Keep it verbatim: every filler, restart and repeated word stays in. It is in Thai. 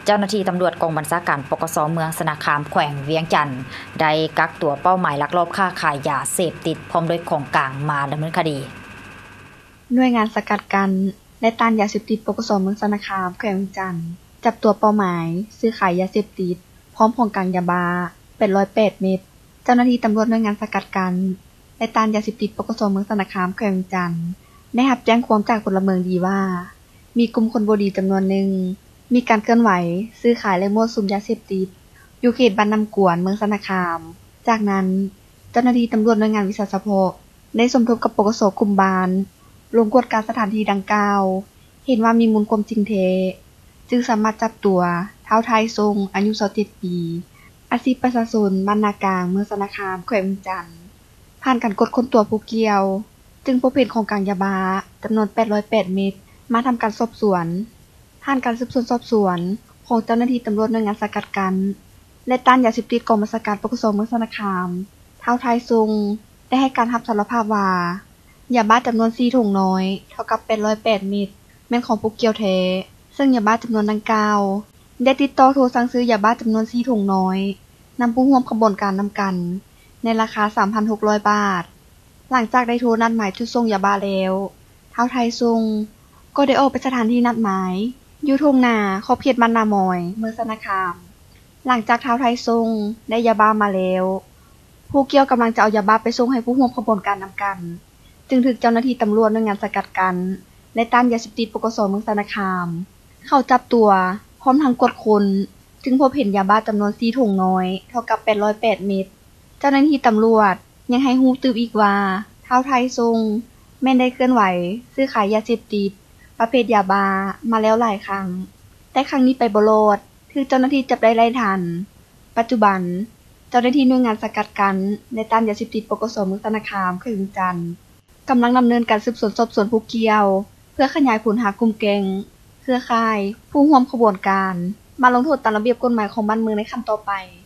เจ้าหน้าที่ตำรวจกองบัญชาการปกสเมืองสนาคามแขวงเวียงจันทน์ได้กักตัวเป้าหมายลักลอบค้าขายยาเสพติดพร้อมด้วยของกลางมาดำเนินคดีหน่วยงานสกัดกั้นและต้านยาเสพติดปกสเมืองสนาคามแขวงเวียงจันทน์จับตัวเป้าหมายซื้อขายยาเสพติดพร้อมของกลางยาบ้าเป็นหนึ่งร้อยแปดเม็ดเจ้าหน้าที่ตำรวจหน่วยงานสกัดกั้นและต้านยาเสพติดปกสเมืองสนาคามแขวงเวียงจันทน์ได้รับแจ้งความจากพลเมืองดีว่ามีกลุ่มคนบ่ดีจำนวนหนึ่งมีการเคลื่อนไหวซื้อขายและมั่วสุมยาเสพติดอยู่เขตบ้านน้ำกวนเมืองสนาคามจากนั้นเจ้าหน้าที่ตำรวจหน่วยงานวิสาสะเฉพาะได้สมทบกับปกสกลุ่มบานลงกวดการสถานที่ดังกล่าวเห็นว่ามีมูลความจริงเท็จจึงสามารถจับตัวเท้าไทยทรงอายุยี่สิบเจ็ดปีอาชีพประชาชนบ้านนากลางเมืองสนาคามแขวงเวียงจันทน์ผ่านการกดค้นตัวผู้เกี่ยวจึงพบเห็นของกลางยาบ้าจำนวนแปดร้อยแปดเม็ดมาทำการสอบสวนผ่านการสืบสวนสอบสวนของเจ้าหน้าที่ตำรวจหน่วยงานสกัดกั้นและต้านยาเสพติดกองบัญชาการปกสเมืองสนาคามเท้าไทยทรงได้ให้การรับสารภาพว่ายาบ้าจำนวนสี่ถุงน้อยเท่ากับแปดร้อยแปดเม็ดแม่นของผู้เกี่ยวแท้ซึ่งยาบ้าจำนวนดังกล่าวได้ติดต่อโทรสั่งซื้อยาบ้าจำนวนสี่ถุงน้อยนำผู้ร่วมขบวนการนำกันในราคา สามพันหกร้อย บาทหลังจากได้โทรนัดหมายจุดส่งยาบ้าแล้วเท้าไทยทรงก็ได้ออกไปสถานที่นัดหมายอยู่ทุ่งนาขอบเขตบ้านนามอยเมืองสนาคามหลังจากเท้าไทยทรงได้ยาบ้ามาแล้วผู้เกี่ยวกำลังจะเอายาบ้าไปส่งให้ผู้ร่วมขบวนการนำกันจึงถูกเจ้าหน้าที่ตำรวจหน่วยงานสกัดกั้นและต้านยาเสพติดปกสเมืองสนาคามเข้าจับตัวพร้อมทั้งกดค้นจึงพบเห็นยาบ้าจำนวนสี่ถุงน้อยเท่ากับแปดร้อยแปดเม็ดเจ้าหน้าที่ตำรวจยังให้ฮู้ตืบอีกว่าเท้าไทยทรงแม่นได้เคลื่อนไหวซื้อขายยาเสพติดประเภทยาบ้ามาแล้วหลายครั้งแต่ครั้งนี้ไปบ่รอดถูกเจ้าหน้าที่จับได้ไล่ทันปัจจุบันเจ้าหน้าที่หน่วยงานสกัดกั้นและต้านยาเสพติดปกสเมืองสนาคามแขวงเวียงจันทน์กำลังดำเนินการสืบสวนสอบสวนผู้เกี่ยวเพื่อขยายผลหากลุ่มแก๊งเครือข่ายผู้ร่วมขบวนการมาลงโทษตามระเบียบกฎหมายของบ้านเมืองในขั้นต่อไป